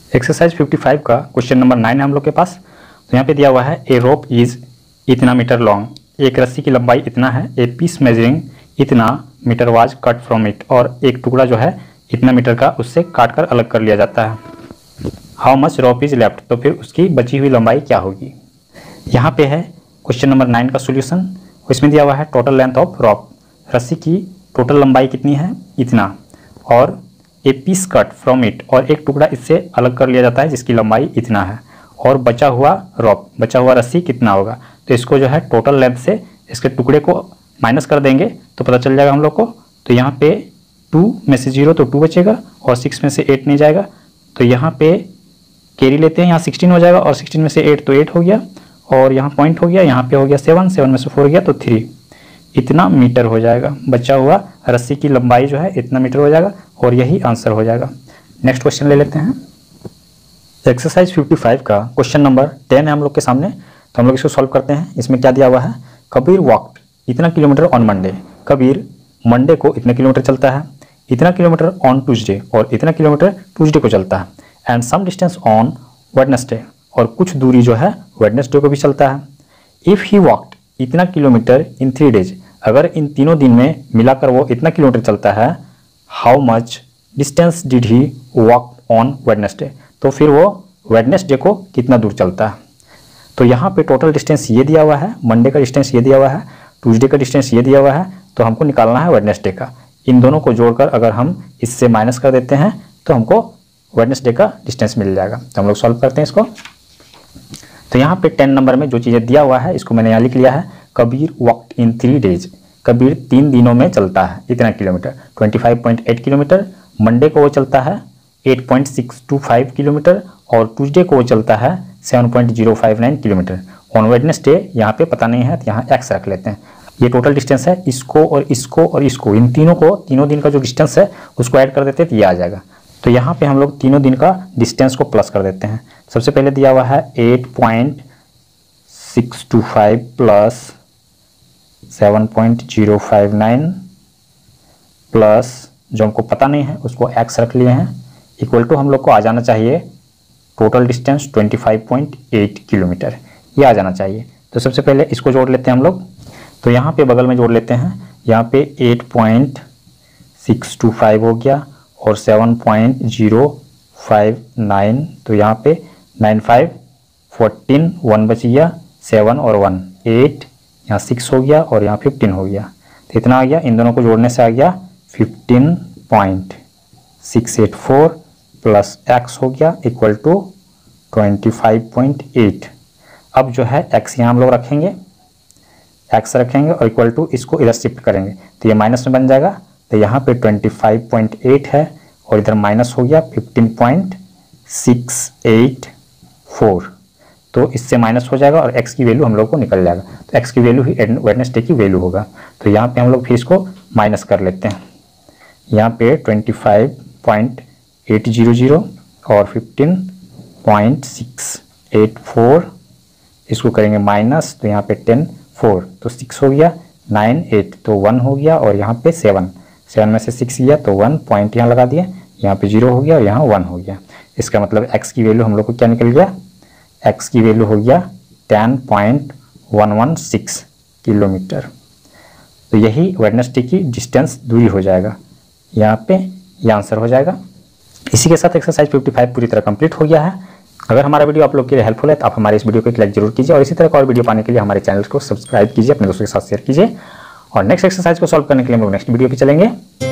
Exercise 55 का question number 9 है हम लोग के पास। तो यहाँ पे दिया हुआ है ए रोप इज इतना मीटर लॉन्ग, एक रस्सी की लंबाई इतना है, ए पीस मेजरिंग इतना metre was cut from it, और एक टुकड़ा जो है इतना मीटर का उससे काट कर अलग कर लिया जाता है। How much rope is left, तो फिर उसकी बची हुई लंबाई क्या होगी। यहाँ पे है क्वेश्चन नंबर 9 का सोल्यूशन। इसमें दिया हुआ है टोटल लेंथ ऑफ रॉप, रस्सी की टोटल लंबाई कितनी है इतना, और a piece cut from it, और एक टुकड़ा इससे अलग कर लिया जाता है जिसकी लंबाई इतना है, और बचा हुआ रॉप, बचा हुआ रस्सी कितना होगा। तो इसको जो है टोटल लेंथ से इसके टुकड़े को माइनस कर देंगे तो पता चल जाएगा हम लोग को। तो यहाँ पे 2 में से 0 तो 2 बचेगा, और 6 में से 8 नहीं जाएगा, तो यहाँ पे कैरी लेते हैं, यहाँ 16 हो जाएगा, और 16 में से 8 तो 8 हो गया, और यहाँ पॉइंट हो गया, यहाँ पे हो गया 7, 7 में से 4 गया तो 3, इतना मीटर हो जाएगा। बचा हुआ रस्सी की लंबाई जो है इतना मीटर हो जाएगा, और यही आंसर हो जाएगा। नेक्स्ट क्वेश्चन ले लेते हैं। एक्सरसाइज 55 का क्वेश्चन नंबर 10 है हम लोग के सामने। तो हम लोग इसको सॉल्व करते हैं। इसमें क्या दिया हुआ है, कबीर वॉक्ड इतना kilometre on Monday, Kabir Monday को इतना किलोमीटर चलता है, इतना किलोमीटर ऑन ट्यूसडे, और इतना किलोमीटर ट्यूसडे को चलता है, and some distance on Wednesday, और कुछ दूरी जो है वेडनेसडे को भी चलता है। इफ़ ही वॉक्ड इतना किलोमीटर इन 3 डेज, अगर इन तीनों दिन में मिलाकर वो इतना किलोमीटर चलता है, how much distance did he walk on Wednesday, तो फिर वो वेडनेसडे को कितना दूर चलता है। तो यहाँ पे टोटल डिस्टेंस ये दिया हुआ है, मंडे का डिस्टेंस ये दिया हुआ है, ट्यूसडे का डिस्टेंस ये दिया हुआ है, तो हमको निकालना है वेडनेसडे का। इन दोनों को जोड़कर अगर हम इससे माइनस कर देते हैं तो हमको वेडनेसडे का डिस्टेंस मिल जाएगा। तो हम लोग सॉल्व करते हैं इसको। तो यहाँ पे 10 नंबर में जो चीज़ें दिया हुआ है इसको मैंने यहाँ लिख लिया है। Kabir walked in 3 days, Kabir 3 दिनों में चलता है इतना किलोमीटर, 25.8 किलोमीटर। मंडे को वो चलता है 8.625 किलोमीटर, और ट्यूसडे को वो चलता है 7.059 किलोमीटर। ऑन वेडनेसडे यहाँ पे पता नहीं है तो यहाँ x रख लेते हैं। ये टोटल डिस्टेंस है, इसको और इसको और इसको, इन तीनों को, तीनों दिन का जो डिस्टेंस है उसको ऐड कर देते हैं तो ये आ जाएगा। तो यहाँ पे हम लोग तीनों दिन का डिस्टेंस को प्लस कर देते हैं। सबसे पहले दिया हुआ है 8.625 प्लस 7.059 प्लस जो हमको पता नहीं है उसको x रख लिए हैं, इक्वल टू हम लोग को आ जाना चाहिए टोटल डिस्टेंस 25.8 किलोमीटर, ये आ जाना चाहिए। तो सबसे पहले इसको जोड़ लेते हैं हम लोग। तो यहाँ पे बगल में जोड़ लेते हैं, यहाँ पे 8.625 हो गया, और 7.059, तो यहाँ पे 95, 14, 1 बच गया, 7 और 1 8, यहाँ 6 हो गया, और यहाँ 15 हो गया। तो इतना आ गया, इन दोनों को जोड़ने से आ गया 15.684 प्लस x हो गया इक्वल टू 25.8। अब जो है x यहाँ हम लोग रखेंगे, x रखेंगे और इक्वल टू इसको इधर शिफ्ट करेंगे तो ये माइनस में बन जाएगा। तो यहाँ पे 25.8 है, और इधर माइनस हो गया 15.684, तो इससे माइनस हो जाएगा और x की वैल्यू हम लोग को निकल जाएगा। तो x की वैल्यू ही वेडनेसडे की वैल्यू होगा। तो यहाँ पे हम लोग फिर इसको माइनस कर लेते हैं। यहाँ पे 25.800 और 15.684, इसको करेंगे माइनस, तो यहाँ पे 10 4, तो 6 हो गया, 9 8, तो 1 हो गया, और यहाँ पे 7 में से 6 गया तो 1 पॉइंट यहाँ लगा दिए, यहाँ पे 0 हो गया और यहाँ 1 हो गया। इसका मतलब x की वैल्यू हम लोग को क्या निकल गया, x की वैल्यू हो गया 10.116 किलोमीटर। तो यही वेडनेसडे की डिस्टेंस दूरी हो जाएगा, यहाँ पे ये आंसर हो जाएगा। इसी के साथ एक्सरसाइज 55 पूरी तरह कंप्लीट हो गया है। अगर हमारा वीडियो आप लोग के लिए हेल्पफुल है तो आप हमारे इस वीडियो को एक लाइक जरूर कीजिए, और इसी तरह का और वीडियो पाने के लिए हमारे चैनल को सब्सक्राइब कीजिए, अपने दोस्तों के साथ शेयर कीजिए, और नेक्स्ट एक्सरसाइज को सॉल्व करने के लिए हम लोग नेक्स्ट वीडियो पे चलेंगे।